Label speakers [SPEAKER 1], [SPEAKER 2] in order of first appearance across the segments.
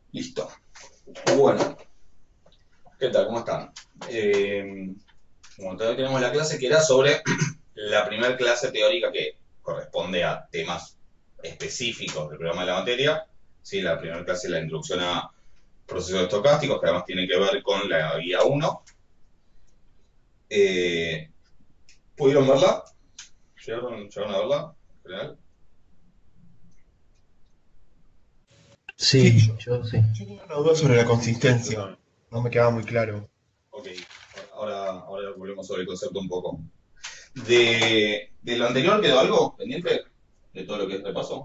[SPEAKER 1] Listo. Bueno, ¿qué tal? ¿Cómo están? Bueno, todavía tenemos la clase que era sobre la primera clase teórica que corresponde a temas específicos del programa de la materia. Sí, la primera clase es la introducción a procesos estocásticos, que además tiene que ver con la guía 1. Eh, ¿Pudieron verla? ¿Llegaron a verla? ¿En general?
[SPEAKER 2] Sí,
[SPEAKER 3] Sí,
[SPEAKER 2] yo sí.
[SPEAKER 3] yo tengo una duda sobre la consistencia. No me quedaba muy claro.
[SPEAKER 1] Ok, ahora volvemos sobre el concepto un poco. ¿De lo anterior quedó algo pendiente? ¿De todo lo que es repaso?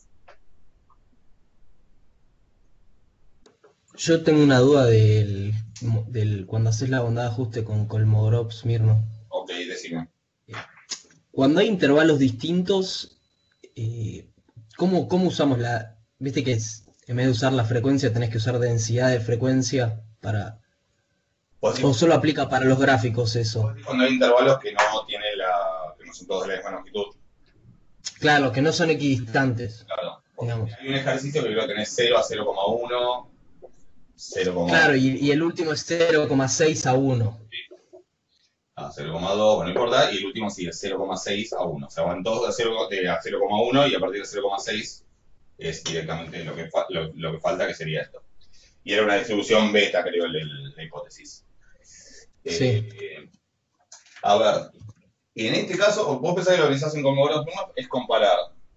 [SPEAKER 2] Yo tengo una duda del cuando haces la bondad de ajuste con Kolmogorov-Smirnov.
[SPEAKER 1] Ok, decime.
[SPEAKER 2] Cuando hay intervalos distintos, eh, ¿cómo usamos la...? Viste que en vez de usar la frecuencia tenés que usar densidad de frecuencia para...
[SPEAKER 1] Vos
[SPEAKER 2] O
[SPEAKER 1] decís
[SPEAKER 2] solo aplica para los gráficos eso.
[SPEAKER 1] cuando hay intervalos que que no son todos de la misma longitud.
[SPEAKER 2] Claro, que no son equidistantes,
[SPEAKER 1] Claro. Porque
[SPEAKER 2] digamos.
[SPEAKER 1] hay un ejercicio que creo que tenés 0 a 0,1, 0,1
[SPEAKER 2] Claro, y el último es 0,6 a 1.
[SPEAKER 1] a 0,2, bueno, no importa, y el último sí es 0,6 a 1. O sea, van todos a 0,1 y a partir de 0,6 es directamente lo que falta, que sería esto. Y era una distribución beta, creo, la hipótesis.
[SPEAKER 2] Sí.
[SPEAKER 1] Eh, a ver, en este caso, vos pensás que lo que se hacen con modelos es comparar,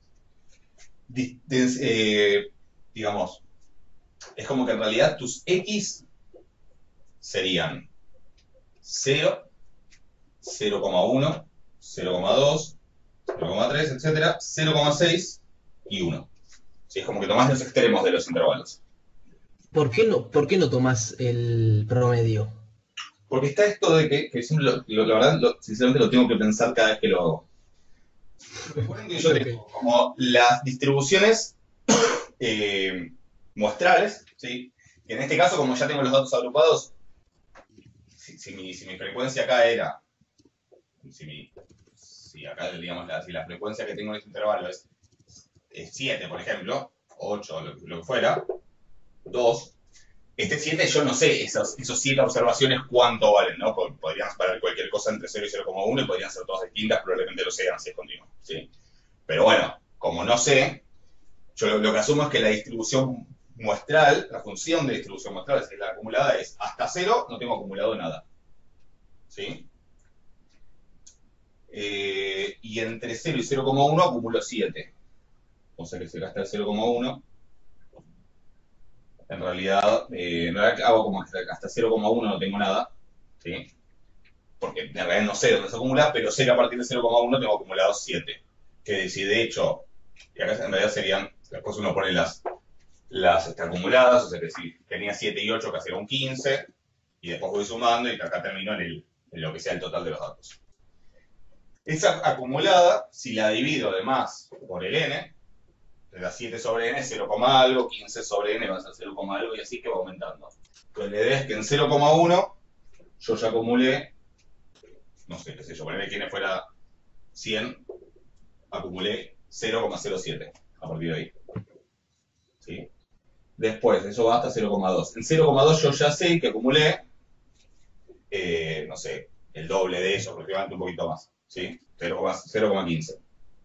[SPEAKER 1] digamos, es como que en realidad tus X serían 0, 0,1, 0,2, 0,3, etcétera, 0,6 y 1. Sí, es como que tomás los extremos de los intervalos.
[SPEAKER 2] ¿Por qué no tomás el promedio?
[SPEAKER 1] Porque está esto de que siempre, la verdad, sinceramente lo tengo que pensar cada vez que lo hago. Recuerden que yo
[SPEAKER 2] Ok.
[SPEAKER 1] tengo como las distribuciones eh, muestrales, ¿sí? Que en este caso, como ya tengo los datos agrupados, si mi frecuencia acá era, si, mi, si acá, digamos, si la frecuencia que tengo en este intervalo es 7, por ejemplo, 8, lo que fuera, 2, este 7 yo no sé, esos 7 observaciones cuánto valen, ¿no? Podrían valer cualquier cosa entre 0 y 0,1 y podrían ser todas distintas, probablemente lo sean si es continuo, ¿sí? Pero bueno, como no sé, yo lo que asumo es que la distribución muestral, la función de distribución muestral, es decir, la acumulada es hasta 0, no tengo acumulado nada, ¿sí? Y entre 0 y 0,1 acumulo 7. O sea que se gasta el 0,1. En realidad hago como hasta 0,1 no tengo nada, ¿sí? Porque en realidad no sé dónde se acumula, pero sé que a partir de 0,1 tengo acumulado 7. Que si de hecho, y acá en realidad serían, después uno pone las acumuladas, o sea que si tenía 7 y 8, casi era un 15, y después voy sumando y acá termino en lo que sea el total de los datos. Esa acumulada, si la divido además por el n, le da 7 sobre n, 0, algo, 15 sobre n va a ser 0, algo y así que va aumentando. Entonces la idea es que en 0,1 yo ya acumulé, no sé, qué sé yo, ponerle que n fuera 100, acumulé 0,07 a partir de ahí. ¿Sí? Después, eso va hasta 0,2. En 0,2 yo ya sé que acumulé, no sé, el doble de eso, aproximadamente un poquito más. ¿Sí? 0,15.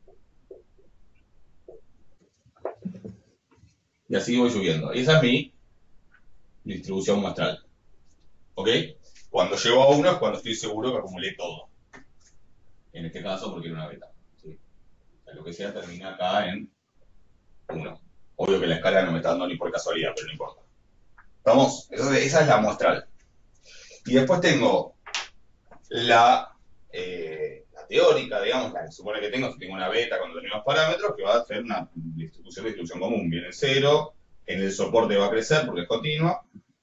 [SPEAKER 1] Y así voy subiendo. Y esa es mi distribución muestral. ¿Ok? Cuando llego a 1 es cuando estoy seguro que acumulé todo. En este caso, porque era una beta. ¿Sí? O sea, lo que sea termina acá en 1. Obvio que la escala no me está dando ni por casualidad, pero no importa. ¿Vamos? Esa es la muestral. Y después tengo la teórica, digamos, la que supone que tengo, si tengo una beta con determinados parámetros, que va a ser una distribución común. Viene 0, en el soporte va a crecer porque es continua,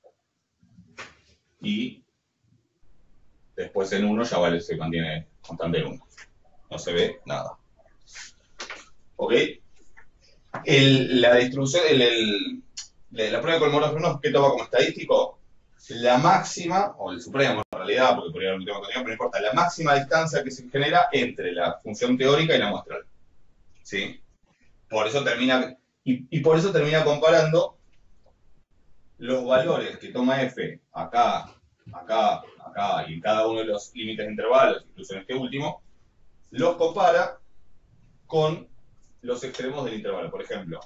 [SPEAKER 1] y después en 1 ya vale, se mantiene constante en 1. No se ve nada. ¿Ok? La distribución, la prueba de Kolmogorov, ¿qué toma como estadístico? La máxima, o el supremo en realidad, porque por ahí no tengo contenido, pero no importa, la máxima distancia que se genera entre la función teórica y la muestral. ¿Sí? Por eso termina, y por eso termina comparando los valores que toma f acá, acá, acá y en cada uno de los límites de intervalos, incluso en este último, los compara con los extremos del intervalo. Por ejemplo,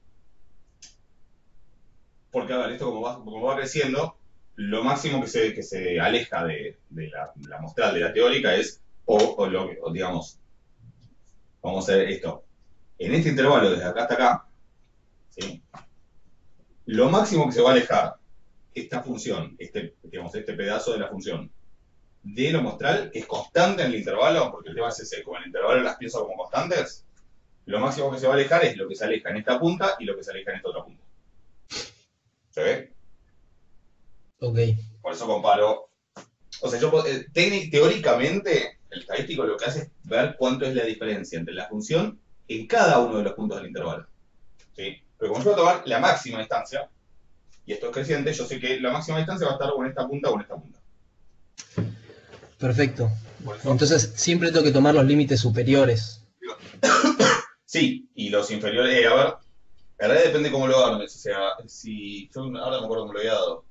[SPEAKER 1] porque a ver, esto como va creciendo, lo máximo que se aleja de la muestral, de la teórica, es, o digamos, vamos a ver esto, en este intervalo desde acá hasta acá, ¿sí? Lo máximo que se va a alejar esta función, digamos, este pedazo de la función, de lo muestral, que es constante en el intervalo, porque el tema es ese, como en el intervalo las pienso como constantes, lo máximo que se va a alejar es lo que se aleja en esta punta y lo que se aleja en esta otra punta. ¿Se ve?
[SPEAKER 2] Ok.
[SPEAKER 1] Por eso comparo. O sea, teóricamente, el estadístico lo que hace es ver cuánto es la diferencia entre la función en cada uno de los puntos del intervalo. ¿Sí? Pero como yo voy a tomar la máxima distancia, y esto es creciente, yo sé que la máxima distancia va a estar o en esta punta o en esta punta.
[SPEAKER 2] Perfecto.
[SPEAKER 1] Por eso,
[SPEAKER 2] Entonces siempre tengo que tomar los límites superiores.
[SPEAKER 1] sí, y los inferiores, a ver, en realidad depende cómo lo armes. O sea, si yo ahora no me acuerdo cómo lo había dado.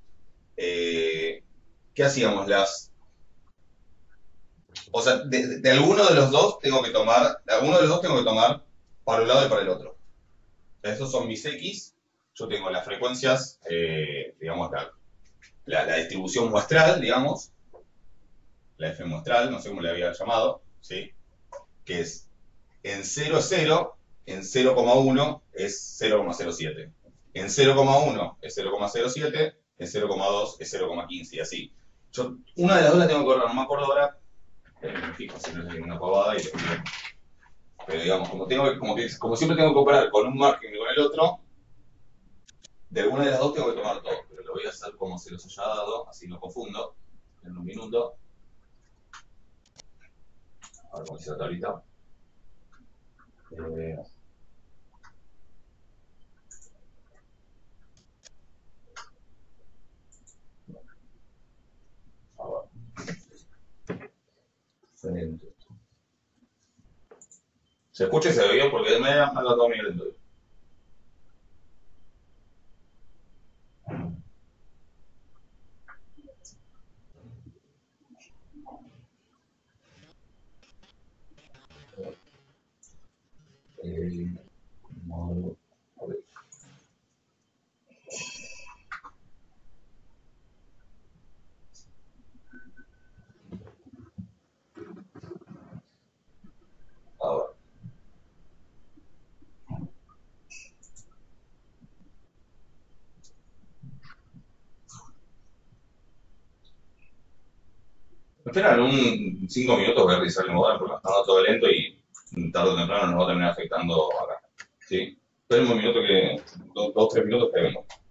[SPEAKER 1] ¿Qué hacíamos? O sea, de alguno de los dos tengo que tomar, para un lado y para el otro. O sea, esos son mis X. Yo tengo las frecuencias, digamos, la distribución muestral, digamos, la F muestral, no sé cómo le había llamado, ¿sí? Que es en 0, 0, en 0,1 es 0,07. En 0,1 es 0,07, en 0,2 es 0,15 y así. Yo, una de las dos la tengo que correr, no me acuerdo ahora. Me fijo si no es ninguna pavada y pero digamos, como siempre tengo que comparar con un margen y con el otro, de alguna de las dos tengo que tomar todo, pero lo voy a hacer como se los haya dado, así no confundo, en un minuto. A ver cómo dice la tablita. A ver. Se escucha y se ve bien porque me ha mandado todo mi lento. A ver. A ver. Esperan un 5 minutos, voy a revisar el modal porque está todo lento y tarde o temprano nos va a terminar afectando acá. ¿Sí? Esperen un minuto que, 2, 3 minutos que vengo.